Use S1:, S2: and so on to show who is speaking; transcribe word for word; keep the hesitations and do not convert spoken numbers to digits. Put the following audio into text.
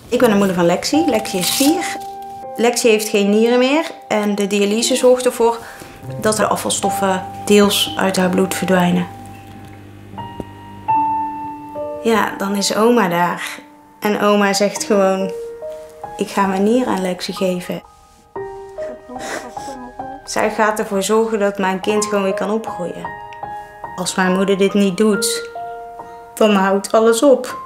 S1: Ik ben de moeder van Lexi. Lexi is vier. Lexi heeft geen nieren meer en de dialyse zorgt ervoor dat de afvalstoffen deels uit haar bloed verdwijnen. Ja, dan is oma daar. En oma zegt gewoon, ik ga mijn nier aan Lexi geven. Zij gaat ervoor zorgen dat mijn kind gewoon weer kan opgroeien. Als mijn moeder dit niet doet, dan houdt alles op.